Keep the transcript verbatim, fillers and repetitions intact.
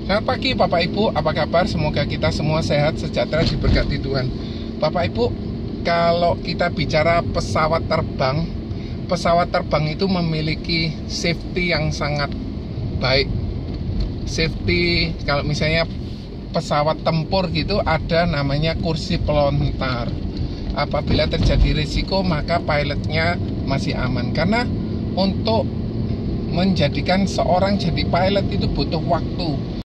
Selamat pagi Bapak Ibu, apa kabar? Semoga kita semua sehat, sejahtera, diberkati Tuhan. Bapak Ibu, kalau kita bicara pesawat terbang, pesawat terbang itu memiliki safety yang sangat baik. Safety, kalau misalnya pesawat tempur gitu, ada namanya kursi pelontar. Apabila terjadi risiko, maka pilotnya masih aman. Karena untuk menjadikan seorang jadi pilot itu butuh waktu.